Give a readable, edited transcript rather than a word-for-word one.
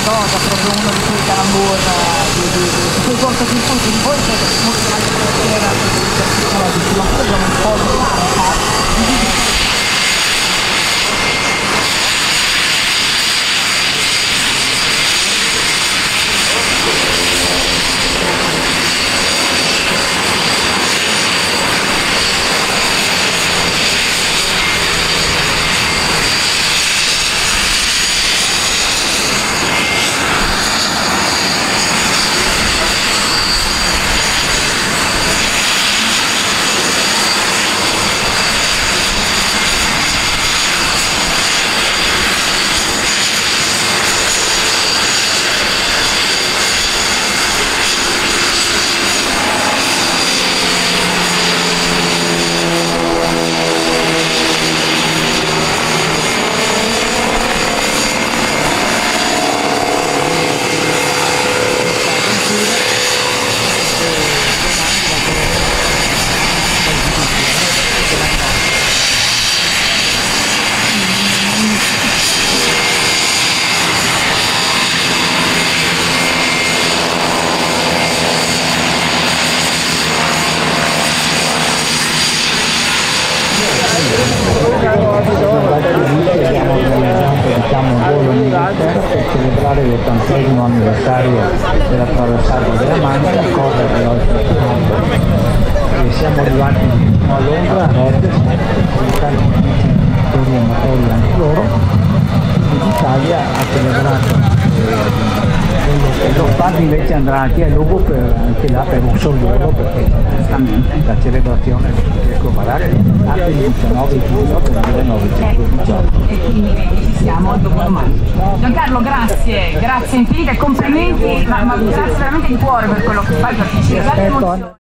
cosa, proprio uno di quei calambur, di quei cortocircuiti di voi che molto anche per sulla curva un po' di diciamo un volo militare per celebrare l'80° anniversario della traversata della Manica, cosa che oggi e siamo arrivati a Londra, a Red, in materia anche loro, l'Italia ha celebrato lo Stato invece andrà anche a Lugo anche là per un sollievo, perché giustamente la celebrazione anche il 19 giugno del 1918. E quindi ci siamo dopodomani. Giancarlo, grazie infinite, complimenti, ma grazie veramente di cuore per quello che fai, perché ci dà emozione.